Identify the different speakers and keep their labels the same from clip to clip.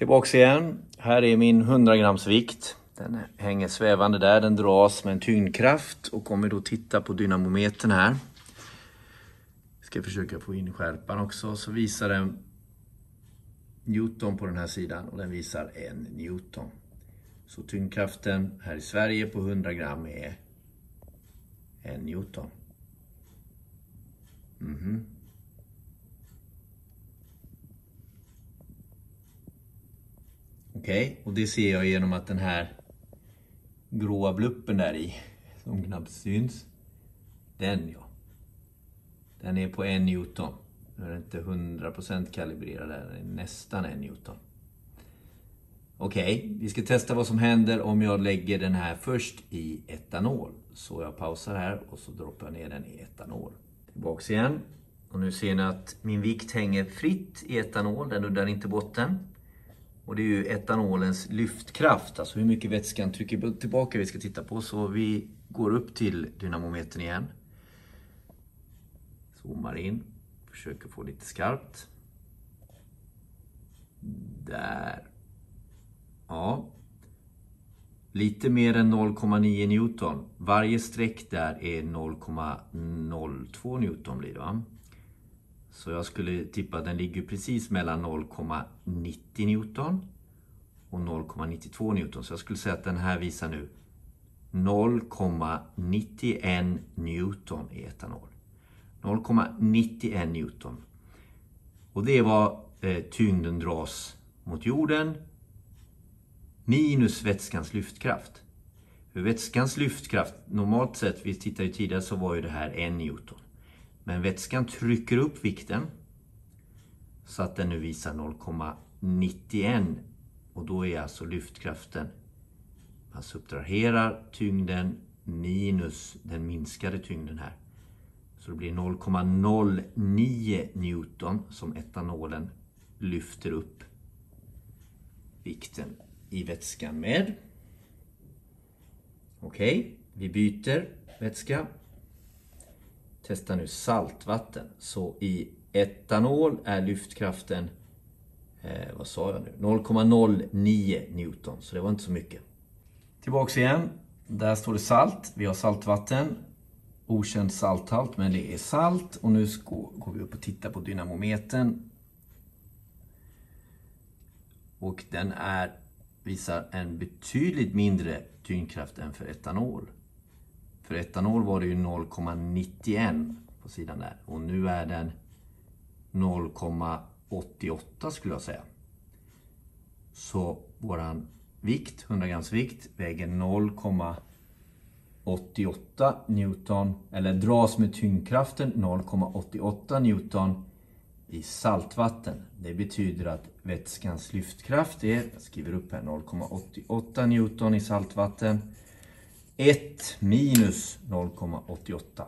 Speaker 1: Tillbaks igen. Här är min 100 grams vikt. Den hänger svävande där. Den dras med en tyngdkraft. Och om vi då tittar på dynamometern här. Jag ska försöka få in skärpan också. Så visar den Newton på den här sidan. Och den visar 1 Newton. Så tyngdkraften här i Sverige på 100 gram är 1 Newton. Okej, och det ser jag genom att den här gråa bluppen där i, som knappt syns, den är på 1 Newton. Nu är den inte 100% kalibrerad där, den är nästan 1 Newton. Okej, vi ska testa vad som händer om jag lägger den här först i etanol. Så jag pausar här och så droppar jag ner den i etanol. Tillbaks igen. Och nu ser ni att min vikt hänger fritt i etanol, den nuddar inte botten. Och det är ju etanolens lyftkraft, alltså hur mycket vätskan trycker tillbaka vi ska titta på. Så vi går upp till dynamometern igen. Zoomar in, försöker få lite skarpt. Där. Ja. Lite mer än 0,9 Newton. Varje streck där är 0,02 Newton blir det, va? Så jag skulle tippa att den ligger precis mellan 0,90 Newton och 0,92 Newton. Så jag skulle säga att den här visar nu 0,91 Newton i etanol. 0,91 Newton. Och det är vad tyngden dras mot jorden minus vätskans lyftkraft. För vätskans lyftkraft, normalt sett, vi tittade ju tidigare, så var ju det här 1 Newton. Men vätskan trycker upp vikten så att den nu visar 0,91. Och då är alltså lyftkraften, man subtraherar tyngden minus den minskade tyngden här. Så det blir 0,09 Newton som etanolen lyfter upp vikten i vätskan med. Okej, vi byter vätska. Testa nu saltvatten. Så i etanol är lyftkraften, vad sa jag nu? 0,09 Newton. Så det var inte så mycket. Tillbaks igen. Där står det salt. Vi har saltvatten. Okänd salthalt, men det är salt. Och nu går vi upp och tittar på dynamometern. Och den visar en betydligt mindre tyngdkraft än för etanol. För etanol var det ju 0,91 på sidan där. Och nu är den 0,88 skulle jag säga. Så våran vikt, 100 grams vikt, väger 0,88 Newton. Eller dras med tyngdkraften 0,88 Newton i saltvatten. Det betyder att vätskans lyftkraft är, jag skriver upp här, 0,88 Newton i saltvatten. 1 minus 0,88.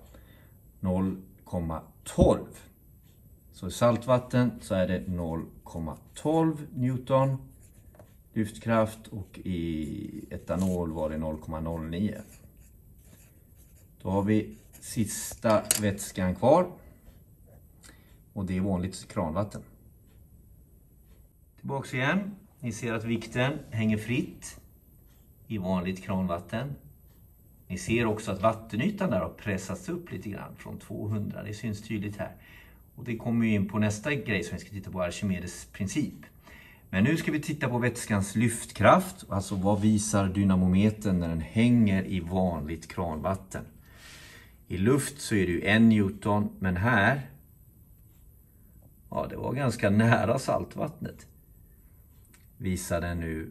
Speaker 1: 0,12. Så i saltvatten så är det 0,12 Newton lyftkraft och i etanol var det 0,09. Då har vi sista vätskan kvar. Och det är vanligt kranvatten. Tillbaks igen. Ni ser att vikten hänger fritt i vanligt kranvatten. Ni ser också att vattenytan där har pressats upp lite grann från 200. Det syns tydligt här. Och det kommer ju in på nästa grej som vi ska titta på, Archimedes princip. Men nu ska vi titta på vätskans lyftkraft. Alltså vad visar dynamometern när den hänger i vanligt kranvatten. I luft så är det ju 1 Newton, men här, ja, det var ganska nära saltvattnet. Visar den nu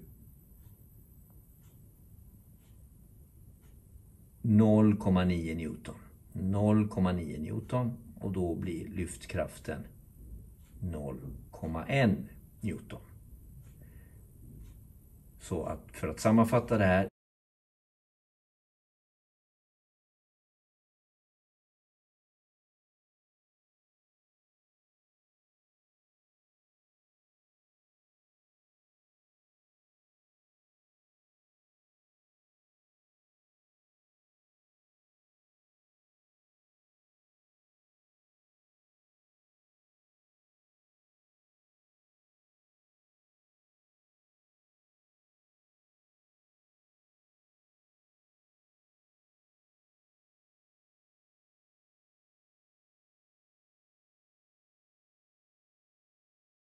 Speaker 1: 0,9 Newton. 0,9 Newton. Och då blir lyftkraften 0,1 Newton. Så att för att sammanfatta det här,